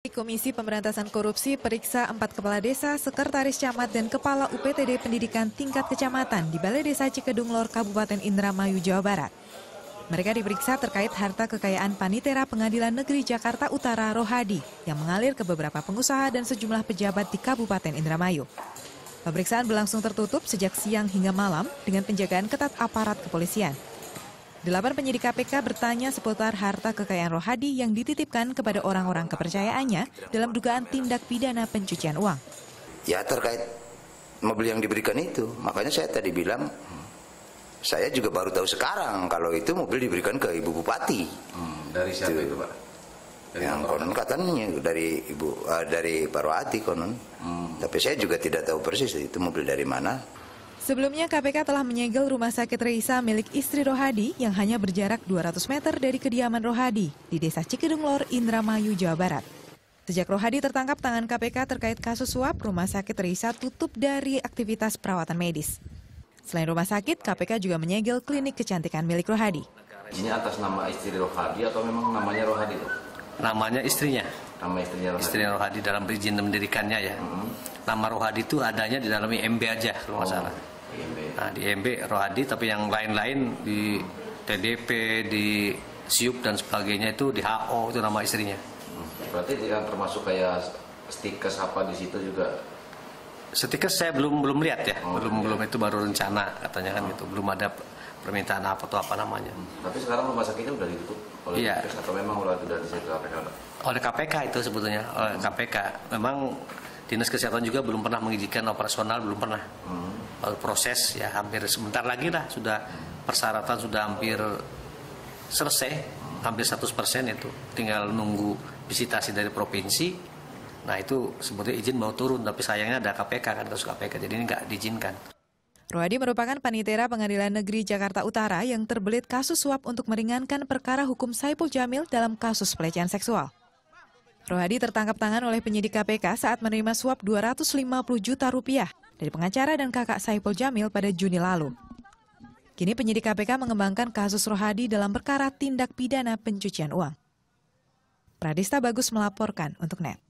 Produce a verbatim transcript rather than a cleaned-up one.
Komisi Pemberantasan Korupsi periksa empat kepala desa, sekretaris camat, dan kepala U P T D pendidikan tingkat kecamatan di Balai Desa Cikedung Lor, Kabupaten Indramayu, Jawa Barat. Mereka diperiksa terkait harta kekayaan Panitera Pengadilan Negeri Jakarta Utara Rohadi yang mengalir ke beberapa pengusaha dan sejumlah pejabat di Kabupaten Indramayu. Pemeriksaan berlangsung tertutup sejak siang hingga malam dengan penjagaan ketat aparat kepolisian. Delapan penyidik K P K bertanya seputar harta kekayaan Rohadi yang dititipkan kepada orang-orang kepercayaannya dalam dugaan tindak pidana pencucian uang. Ya terkait mobil yang diberikan itu, makanya saya tadi bilang, saya juga baru tahu sekarang kalau itu mobil diberikan ke Ibu Bupati. Hmm, dari siapa itu, itu Pak? Dari yang konon katanya dari Ibu, uh, dari Pak Rohadi konon. Hmm. Tapi saya juga tidak tahu persis itu mobil dari mana. Sebelumnya K P K telah menyegel rumah sakit Reisa milik istri Rohadi yang hanya berjarak dua ratus meter dari kediaman Rohadi di Desa Cikedung Lor, Indramayu, Jawa Barat. Sejak Rohadi tertangkap tangan K P K terkait kasus suap, rumah sakit Reisa tutup dari aktivitas perawatan medis. Selain rumah sakit, K P K juga menyegel klinik kecantikan milik Rohadi. Ini atas nama istri Rohadi atau memang namanya Rohadi? Namanya istrinya. Nama istrinya Rohadi. Istrinya Rohadi dalam izin mendirikannya ya. Hmm. Nama Rohadi itu adanya di dalam I M B aja kalau nggak oh, salah. I M B. Nah, di I M B Rohadi, tapi yang lain-lain di T D P, di Siup dan sebagainya itu di H O itu nama istrinya. Hmm. Berarti yang termasuk kayak stikers apa di situ juga? Stikers saya belum belum lihat ya, oh, belum iya. belum itu baru rencana katanya kan oh. gitu, belum ada permintaan apa atau apa namanya. Hmm. Tapi sekarang rumah sakitnya udah ditutup oleh iya. K P K atau memang udah sudah disegel K P K? Oleh K P K itu sebetulnya, oleh hmm. K P K. Memang Dinas Kesehatan juga belum pernah mengizinkan operasional, belum pernah. Hmm. Proses ya hampir sebentar lagi lah, sudah persyaratan sudah hampir selesai, hmm. hampir seratus persen itu. Tinggal nunggu visitasi dari provinsi. Nah itu sebetulnya izin mau turun, tapi sayangnya ada K P K kan, kasus K P K, jadi ini nggak diizinkan. Rohadi merupakan Panitera Pengadilan Negeri Jakarta Utara yang terbelit kasus suap untuk meringankan perkara hukum Saipul Jamil dalam kasus pelecehan seksual. Rohadi tertangkap tangan oleh penyidik K P K saat menerima suap dua ratus lima puluh juta rupiah dari pengacara dan kakak Saipul Jamil pada Juni lalu. Kini penyidik K P K mengembangkan kasus Rohadi dalam perkara tindak pidana pencucian uang. Pradista Bagus melaporkan untuk N E T.